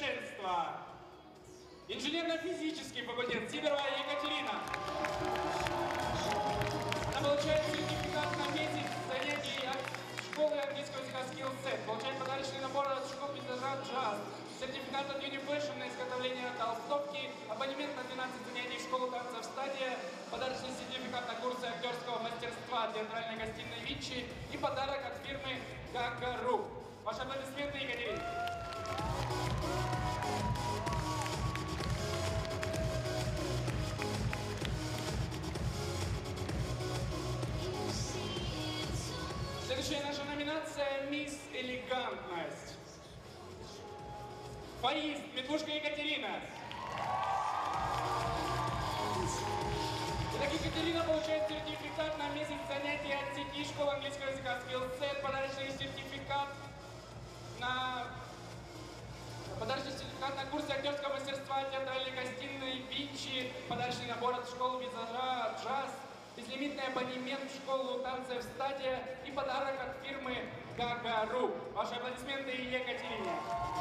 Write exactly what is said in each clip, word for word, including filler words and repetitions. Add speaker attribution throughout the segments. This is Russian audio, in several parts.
Speaker 1: совершенства. Инженерно-физический факультет Сидорова Екатерина. Она получает сертификат на месяц занятий от школы английского языка SkillSet. Получает подарочный набор от школы визажа Джаз. Сертификат от Unifashion на изготовление толстовки. Абонемент на двенадцать занятий в школу танцев Стадия. Подарочный сертификат на курсы актерского мастерства театральной гостиной Вичи. И подарок от фирмы Гагару. Ваши аплодисменты, Екатерине. Следующая наша номинация «Мисс Элегантность». Фаист, Метлушка Екатерина. Итак, Екатерина получает сертификат на месяц занятий от сети школы английского языка SkillSet, подарочный сертификат на подарочный сертификат на курсы актерского мастерства театральной гостиной Вичи, подарочный набор от школы визажа Джаз, безлимитный абонемент в школу танцев Стадия и подарок от фирмы Гагару. Ваши аплодисменты Екатерине.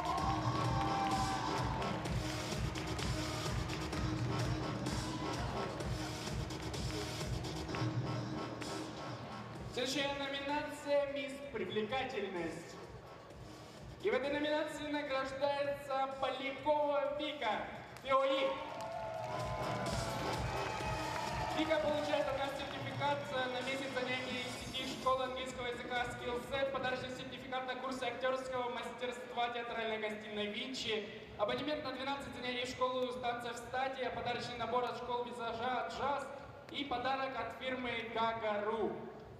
Speaker 1: Следующая номинация «Мисс Привлекательность». И в этой номинации награждается Полякова Вика. ПИОИ. Вика получает от нас сертификат на месяц занятий из сети школы английского языка SkillSet, подарочный сертификат на курсы актерского мастерства театральной гостиной Вичи, абонемент на двенадцать занятий в школу танцев Стадия, подарочный набор от школы визажа Джаз и подарок от фирмы Гагару.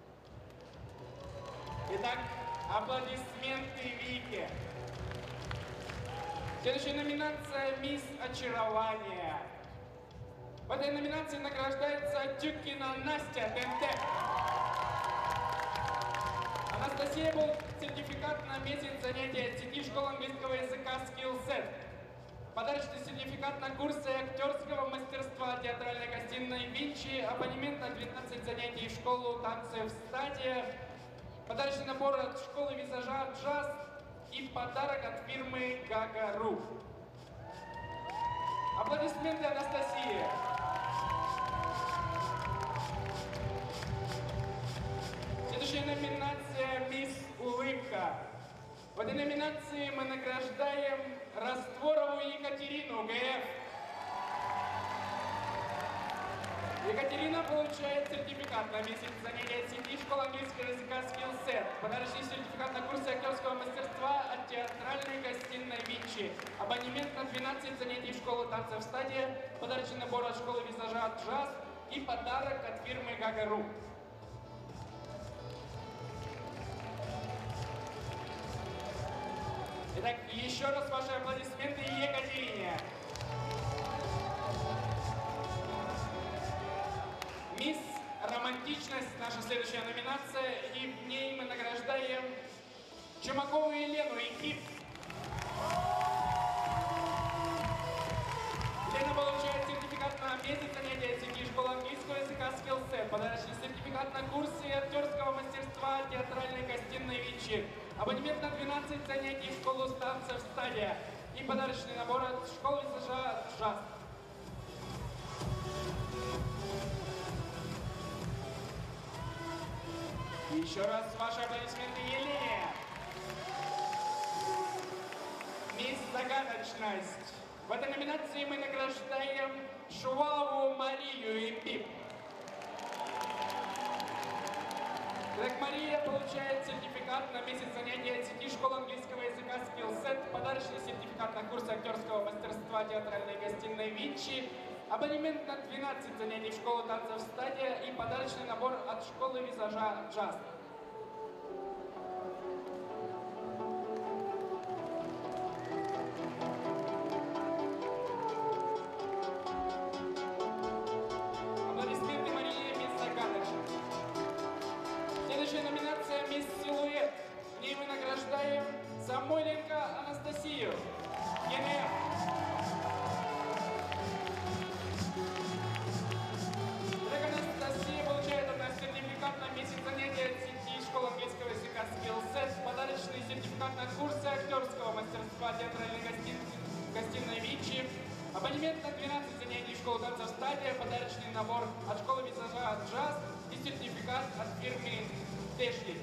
Speaker 1: Итак, аплодисменты Вике. Следующая номинация «Мисс Очарование». В этой номинации награждается Тюкина Настя, ТНТ. Анастасия был сертификат на месяц занятий от сети школы английского языка SkillSet. Подарочный сертификат на курсы актерского мастерства театральной гостиной Вичи, абонемент на двенадцать занятий в школу танцев Стадия, подарочный набор от школы визажа Джаз и подарок от фирмы Гагару. Аплодисменты Анастасии. Следующая номинация «Мисс Улыбка». В этой номинации мы награждаем Растворову Екатерину, ГФ. Екатерина получает сертификат на месяц занятий от сети школы английского языка SkillSet, подарочный сертификат на курсы актерского мастерства от театральной гостиной Вичи, абонемент на двенадцать занятий в школу танцев Стадия, подарочный набор от школы визажа Джаз и подарок от фирмы Гагару. Итак, еще раз ваши аплодисменты Екатерине. «Мисс Романтичность» — наша следующая номинация, и в ней мы награждаем Чумакову Елену и Кип. Елена получает сертификат на месяц занятия от сети школы английского языка SkillSet, подарочный сертификат на курсы актерского мастерства театральной гостиной Вичи, абонемент на двенадцать занятий в школу танцев Стадия и подарочный набор от школы визажа Джаз. И еще раз ваши аплодисменты Елене. «Мисс Загадочность». В этой номинации мы награждаем Шувалову Марию и Пип. Итак, Мария получает сертификат на месяц занятий от сети школы английского языка SkillSet, подарочный сертификат на курсы актерского мастерства театральной гостиной Вичи, абонемент на двенадцать занятий в школу танцев Стадия и подарочный набор от школы визажа Джаз. Аплодисменты Марии, «Мисс Загадочность». Следующая номинация «Мисс Силуэт». В ней мы награждаем Самойленко Анастасию, ЕНФ. Анастасия получает от нас сертификат на месяц занятий от сети школы английского языка SkillSet, подарочный сертификат на курсы актерского мастерства театральной гостиной Винчи. Абонемент на двенадцать занятий школы танцев «Стадия», подарочный набор от школы визажа «Джаз» и сертификат от фирмы «Тэшли».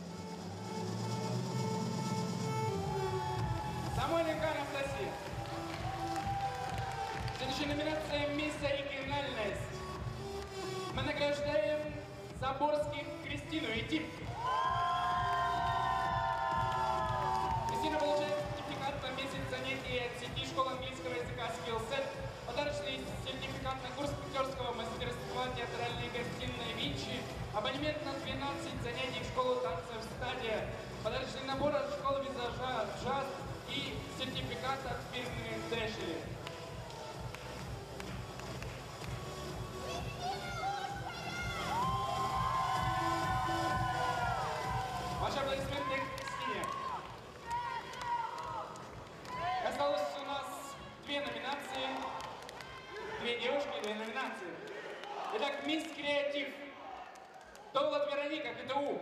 Speaker 1: Самойленко Анастасия. Следующая номинация «Мисс Оригинальность». Мы награждаем Заборских Кристину и Тим. Кристина получает сертификат на месяц занятий от сети школы английского языка SkillSet, подарочный сертификат на курс актерского мастерства театральной гостиной Винчи, абонемент на двенадцать занятий в школу танцев «Стадия», подарочный набор от школы визажа «Джаз» и сертификат от фирмы «Тэшли». Ваши аплодисменты Кристине. Осталось у нас две номинации. Две девушки, две номинации. Итак, «Мисс Креатив». Довлад Вероника, КТУ.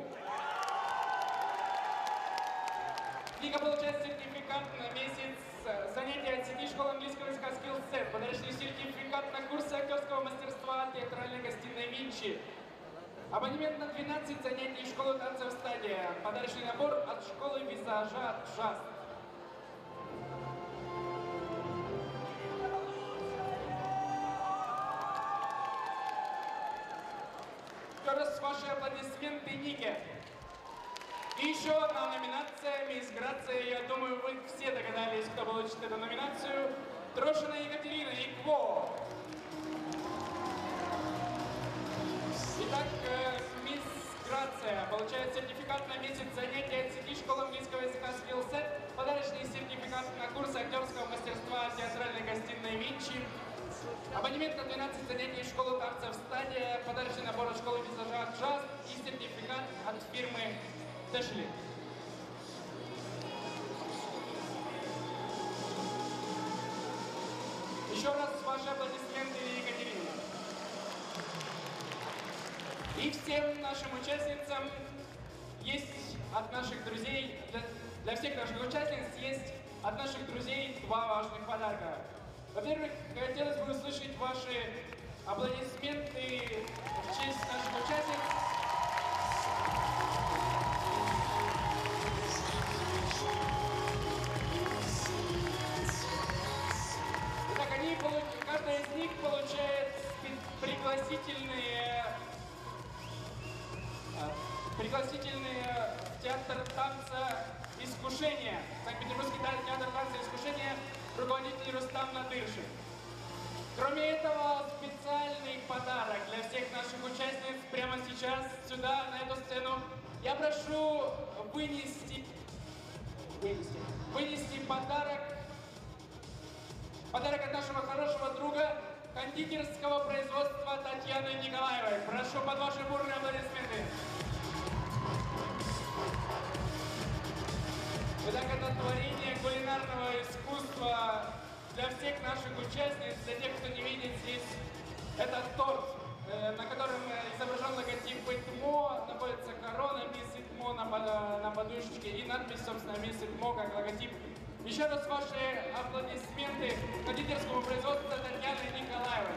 Speaker 1: Вика получает сертификат на месяц занятия от сети школы английского языка SkillSet, подарочный сертификат на курсы актерского мастерства от театральной гостиной Винчи, абонемент на двенадцать занятий школы танцев «Стадия», подарочный набор от школы визажа «Джаз». Еще раз ваши аплодисменты Нике. И еще одна номинация, «Мисс Грация». Я думаю, вы все догадались, кто получит эту номинацию. Трошина Екатерина, ИКВО. Итак, «Мисс Грация» получает сертификат на месяц занятий от сети школы английского языка SkillSet, подарочный сертификат на курс актерского мастерства театральной гостиной Винчи, абонемент на двенадцать занятий в школу танцев «Стадия», подарочный набор от школы визажа «Джаз» и сертификат от фирмы «Тэшли». Еще раз ваши аплодисменты Екатерине. И всем нашим участницам есть от наших друзей, для, для всех наших участниц есть от наших друзей два важных подарка. Во-первых, хотелось бы услышать ваши аплодисменты в честь наших участниц. Итак, они, каждая из них получает пригласительные, пригласительные театр танца «Искушение». Санкт-Петербургский театр танца «Искушение», руководитель Рустам Надыршин. Кроме этого, специальный подарок для всех наших участниц прямо сейчас, сюда, на эту сцену. Я прошу вынести, вынести, вынести подарок, подарок от нашего хорошего друга, кондитерского производства Татьяны Николаевой. Прошу под ваши бурные аплодисменты. Итак, это творение кулинарного искусства для всех наших участниц, для тех, кто не видит здесь, это торт, э, на котором изображен логотип ИТМО, находится корона «Мисс ИТМО» на, на подушечке и надпись, собственно, «Мисс ИТМО» как логотип. Еще раз ваши аплодисменты кондитерскому производству Татьяны Николаевой.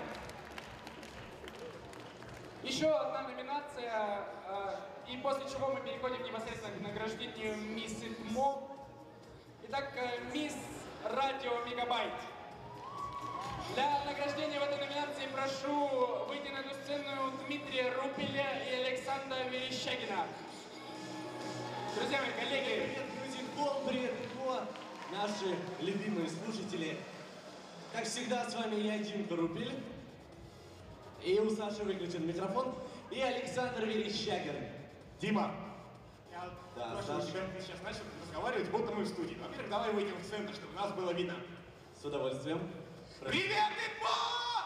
Speaker 1: Еще одна номинация, э, и после чего мы переходим непосредственно к награждению «Мисс ИТМО». Итак, э, «Мисс Радио Мегабайт». Для награждения в этой номинации прошу выйти на эту сцену Дмитрия Рупеля и Александра Верещагина. Друзья мои, коллеги.
Speaker 2: Привет, Мюзик-холл, привет, ИКВО, наши любимые слушатели. Как всегда, с вами я, Димка Рупель. И у Саши выключен микрофон. И Александр Верещагин.
Speaker 3: Дима, я
Speaker 2: Да,
Speaker 3: прошу
Speaker 2: Саша.
Speaker 3: тебя, ты сейчас начал разговаривать, будто мы в студии. Во-первых, давай выйдем в центр, чтобы нас было видно.
Speaker 2: С удовольствием.
Speaker 3: Привет, ИТМО!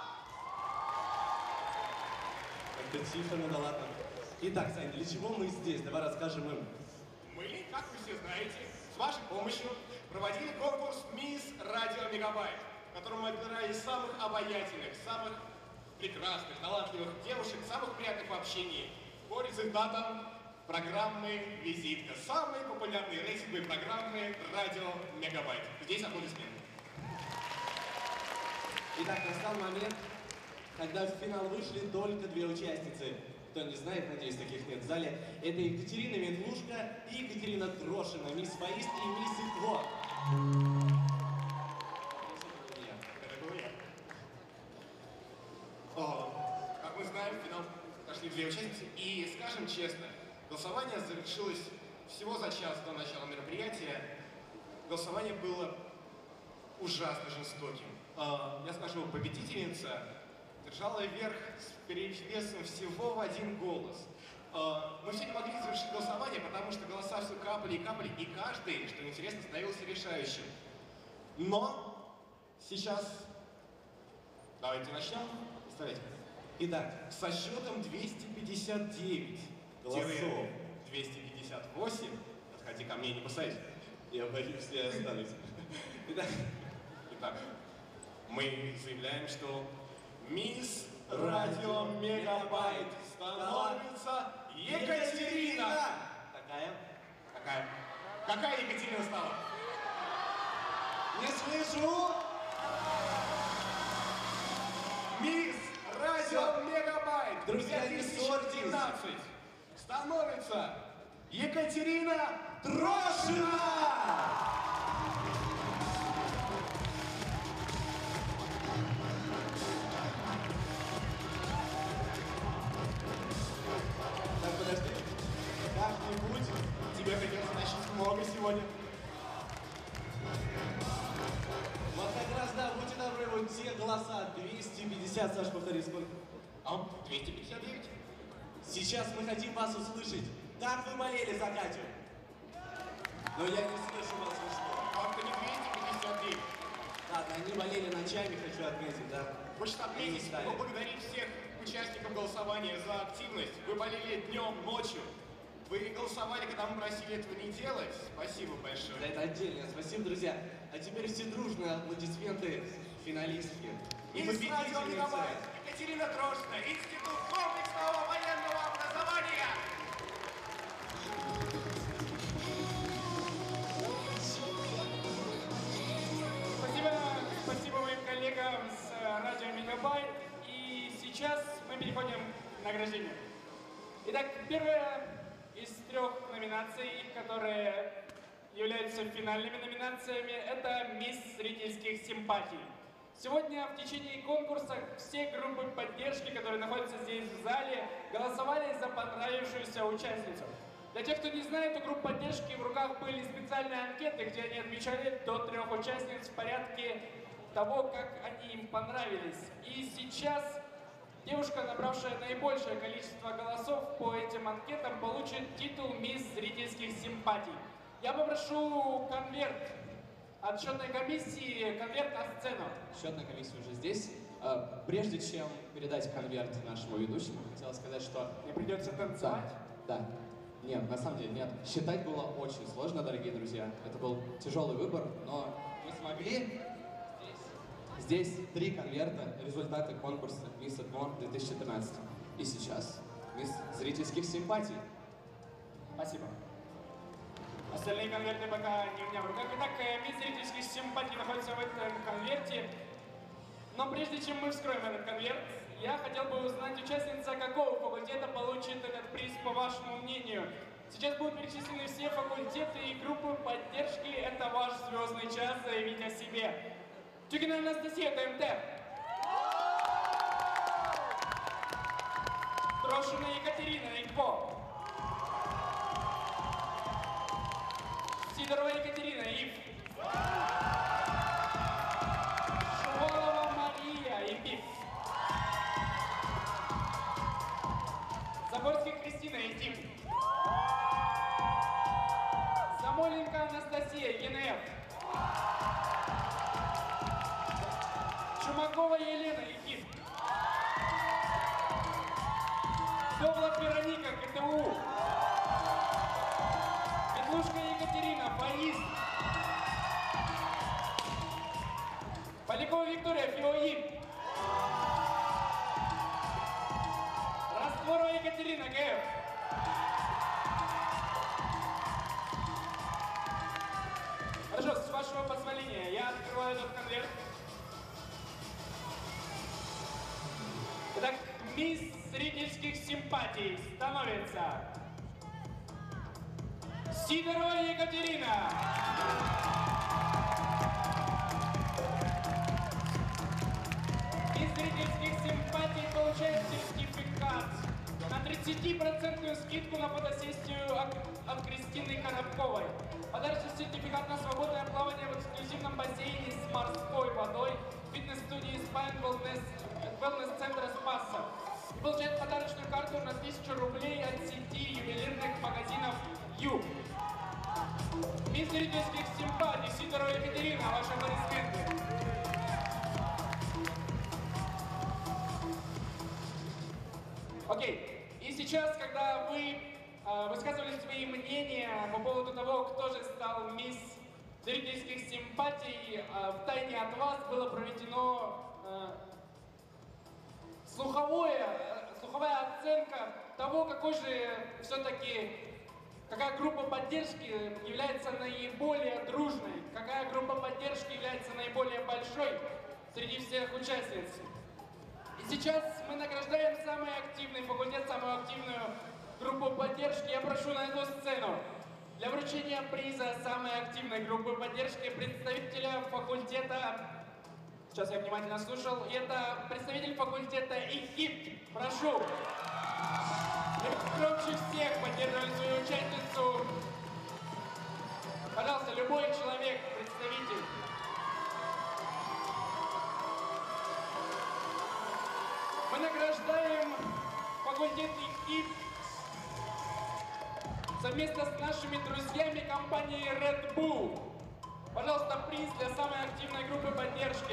Speaker 2: Как-то тихо, ну да ладно. Итак, Сань, для чего мы здесь? Давай расскажем им.
Speaker 3: Мы, как вы все знаете, с вашей помощью проводили конкурс «Мисс Радио Мегабайт», в котором мы отбирали самых обаятельных, самых прекрасных, талантливых девушек, самых приятных в общении. По результатам программы «Визитка». Самые популярные рейтинговые программы «Радио Мегабайт». Здесь аплодисменты.
Speaker 2: Итак, настал момент, когда в финал вышли только две участницы. Кто не знает, надеюсь, таких нет в зале. Это Екатерина Медвушка и Екатерина Трошина, мисс Фаист и мисс Икво.
Speaker 3: Это был я. О, как мы знаем, в финал прошли две участницы. И, скажем честно, голосование завершилось всего за час до начала мероприятия. Голосование было ужасно жестоким. Я скажу, победительница держала верх с перевесом всего в один голос. Мы все не могли завершить голосование, потому что голоса все капали и капали, и каждый, что интересно, становился решающим. Но сейчас давайте начнем. Представляете? Итак, со счетом двести пятьдесят девять голосов двести пятьдесят восемь, подходи ко мне, не кусайся.
Speaker 2: Я боюсь, я останусь.
Speaker 3: Итак, итак, мы заявляем, что мисс Радио Мегабайт становится Екатерина!
Speaker 2: Какая?
Speaker 3: Какая? Какая Екатерина стала?
Speaker 2: Не слышу!
Speaker 3: Мисс Радио Мегабайт
Speaker 2: Друзья, не
Speaker 3: две тысячи девятнадцать становится Екатерина Трошина!
Speaker 2: Так, подожди. Как-нибудь
Speaker 3: Тебе придется тащить много сегодня.
Speaker 2: вот как раз, да, будьте добры, вот те голоса. двести пятьдесят, Саш, повтори, сколько?
Speaker 3: А двести пятьдесят девять.
Speaker 2: Сейчас мы хотим вас услышать. Как вы болели за Катю? Но я не слышу вас, вы что?
Speaker 3: Как-то не двести пятьдесят девять.
Speaker 2: Ладно, они болели ночами, хочу отметить, да?
Speaker 3: Хочется отметить,
Speaker 2: Ставили.
Speaker 3: поблагодарить всех участников голосования за активность. Вы болели днем, ночью. Вы голосовали, когда мы просили этого не делать. Спасибо большое.
Speaker 2: За это отдельное спасибо, друзья. А теперь все дружные аплодисменты финалистки. И
Speaker 3: Мисс Радио
Speaker 2: победительнице.
Speaker 3: Мегабайт Екатерина Трошина, Институт комплексного военного образования.
Speaker 1: Спасибо, спасибо моим коллегам с э, Радио Мегабайт. И сейчас мы переходим к награждению. Итак, первая из трех номинаций, которые являются финальными номинациями, это «Мисс зрительских симпатий». Сегодня в течение конкурса все группы поддержки, которые находятся здесь в зале, голосовали за понравившуюся участницу. Для тех, кто не знает, у групп поддержки в руках были специальные анкеты, где они отмечали до трех участниц в порядке того, как они им понравились. И сейчас девушка, набравшая наибольшее количество голосов по этим анкетам, получит титул «Мисс зрительских симпатий». Я попрошу конверт от счетной комиссии, конверт на сцену.
Speaker 4: Счетная комиссия уже здесь. А, Прежде чем передать конверт нашему ведущему, хотел сказать, что...
Speaker 1: Мне придется танцевать.
Speaker 4: Да, да. Нет, на самом деле нет. Считать было очень сложно, дорогие друзья. Это был тяжелый выбор, но мы смогли. Здесь, здесь три конверта, результаты конкурса Мисс Эдмор две тысячи тринадцать. И сейчас Мисс зрительских симпатий.
Speaker 1: Спасибо. Остальные конверты пока не у меня в руках. Итак, э, мисс зрительских симпатий находится в этом конверте. Но прежде чем мы вскроем этот конверт, я хотел бы узнать, участница какого факультета получит этот приз, по вашему мнению. Сейчас будут перечислены все факультеты и группы поддержки. Это ваш звездный час, заявить о себе. Тюкина Анастасия, ТМТ. Трошина Екатерина, ИКПО. Сидорова Екатерина, ИФ. Шувалова Мария, ИПИФ. Заборских Кристина, ИТИФ. Самойленко Анастасия, ЕНФ. Чумакова Елена, ИКИФ. Довлак Вероника, КТУ. Медвушка Екатерина, Фаист. Полякова Виктория, ФИОИ. Растворова Екатерина, ГФ. Хорошо, с вашего позволения, я открываю этот конверт. симпатий становится Сидорова Екатерина. Из зрительских симпатий получает сертификат на тридцатипроцентную скидку на фотосессию от, от Кристины Коробковой. Подарочный сертификат на свободное плавание в эксклюзивном бассейне с морской водой в фитнес-студии Spa and Wellness, Wellness-центра Спаса. И получает подарочную карту на тысячу рублей от сети ювелирных магазинов Ю. Из зрительских симпатий Сидорова Екатерина, ваши аплодисменты. Окей, и сейчас, когда вы э, высказывали свои мнения по поводу того, кто же стал мисс зрительских симпатий, э, в тайне от вас было проведено э, слуховое, э, слуховая оценка того, какой же все-таки, какая группа поддержки является наиболее дружной, какая группа поддержки является наиболее большой среди всех участниц. И сейчас мы награждаем самый активный факультет, самую активную группу поддержки. Я прошу на эту сцену для вручения приза самой активной группы поддержки представителя факультета. Сейчас я внимательно слушал. Это представитель факультета ИХИП. Прошу. Громче всех поддерживать свою участницу. Пожалуйста, любой человек, представитель. Мы награждаем факультет ИХИП совместно с нашими друзьями компании Red Bull. Пожалуйста, приз для самой активной группы поддержки.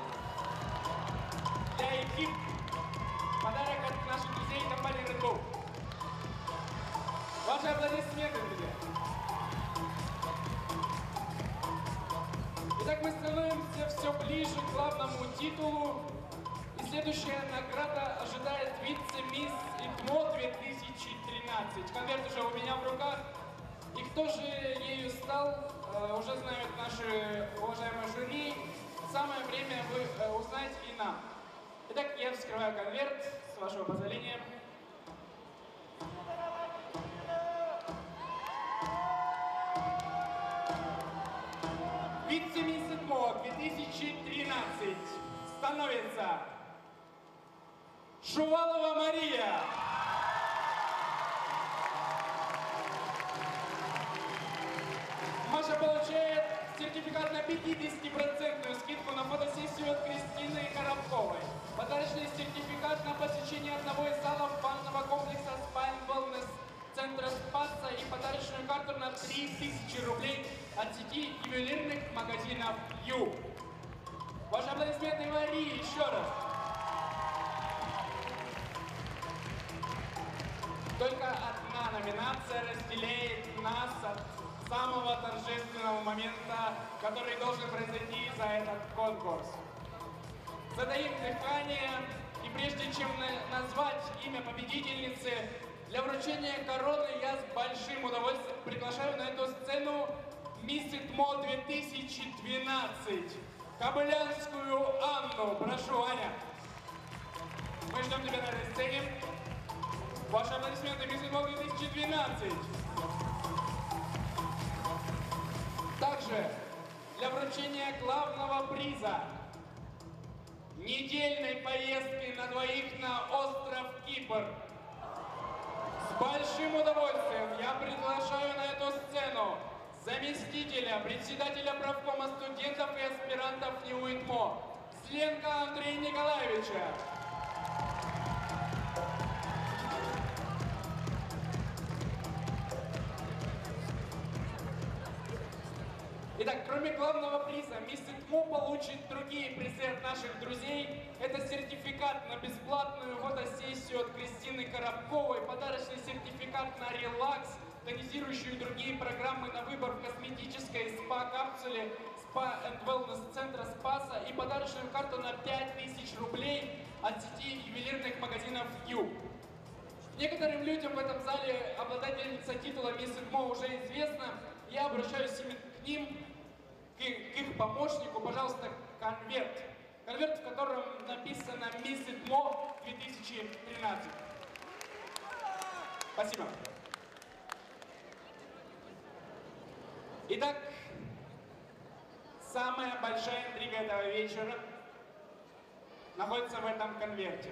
Speaker 1: Для ИХИП подарок от наших друзей компании Red Bull. Ваши аплодисменты, друзья. Итак, мы становимся все ближе к главному титулу. И следующая награда ожидает вице-мисс ИТМО две тысячи тринадцать. Конверт уже у меня в руках. И кто же ею стал, уже знают наши уважаемые жюри. Самое время вы узнать и нам. Итак, я вскрываю конверт, с вашего позволения. Вице-мисс ИТМО две тысячи тринадцать становится Шувалова Мария. Маша получает сертификат на пятидесятипроцентную скидку на фотосессию от Кристины Коробковой. Подарочный сертификат на посещение одного из залов банного комплекса Spa and Wellness центра Спаса и подарочную карту на три тысячи рублей от сети ювелирных магазинов Ю. Ваши аплодисменты Марии еще раз. Только одна номинация разделяет нас от самого торжественного момента, который должен произойти за этот конкурс. Затаив дыхание, и прежде чем на назвать имя победительницы, для вручения короны я с большим удовольствием приглашаю на эту сцену мисс ИТМО две тысячи двенадцать, Кобылянскую Анну. Прошу, Аня. Мы ждем тебя на этой сцене. Ваши аплодисменты, мисс ИТМО две тысячи двенадцать. Также для вручения главного приза недельной поездки на двоих на остров Кипр. С большим удовольствием я приглашаю на эту сцену заместителя, председателя правкома студентов и аспирантов НИУ ИТМО Сленко Андрея Николаевича. Итак, кроме главного приза, мисс ИТМО получит другие призы от наших друзей. Это сертификат на бесплатную фотосессию от Кристины Коробковой, подарочный сертификат на релакс, тонизирующие и другие программы на выбор в косметической спа-капсуле Spa and Wellness центра Спаса и подарочную карту на пять тысяч рублей от сети ювелирных магазинов Ю. Некоторым людям в этом зале обладательница титула мисс ИТМО уже известна. Я обращаюсь к ним, к их помощнику. Пожалуйста, конверт. Конверт, в котором написано мисс ИТМО две тысячи тринадцать. Спасибо. Итак, самая большая интрига этого вечера находится в этом конверте.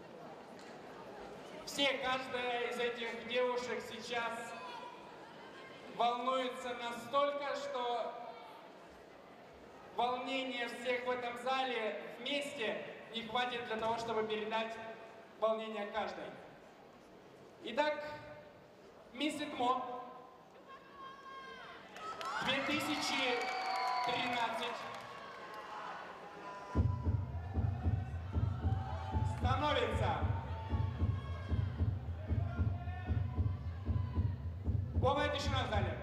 Speaker 1: Все, каждая из этих девушек сейчас волнуется настолько, что волнение всех в этом зале вместе не хватит для того, чтобы передать волнение каждой. Итак, Мисс Итмо две тысячи тринадцать становится полная тишина в зале.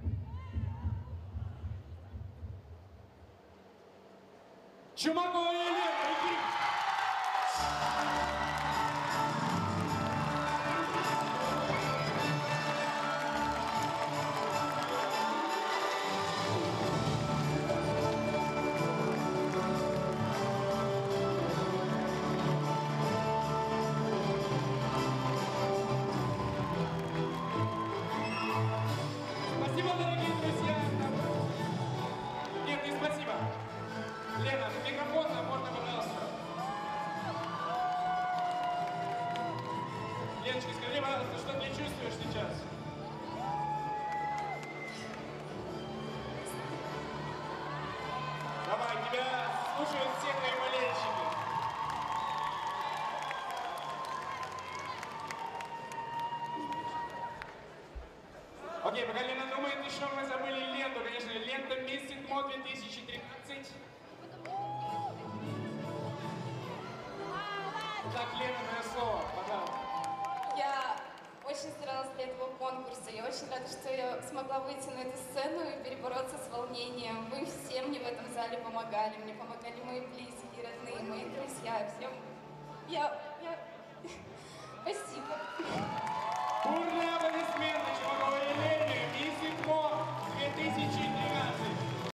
Speaker 1: Чумакова Елена, иди! Спасибо, дорогие друзья! Нет, не спасибо. Лена, микрофон, а можно, пожалуйста? Леночка, скажи, пожалуйста, что ты чувствуешь сейчас? Давай, тебя слушают все твои болельщики. Окей, пока Лена думает, еще мы забыли ленту, конечно, лента Мисс Итмо две тысячи тринадцать. Так, Лена, твое слово, пожалуйста.
Speaker 5: Я очень старалась для этого конкурса. Я очень рада, что я смогла выйти на эту сцену и перебороться с волнением. Вы все мне в этом зале помогали. Мне помогали мои близкие, родные, мои друзья. Всем я... я... Спасибо.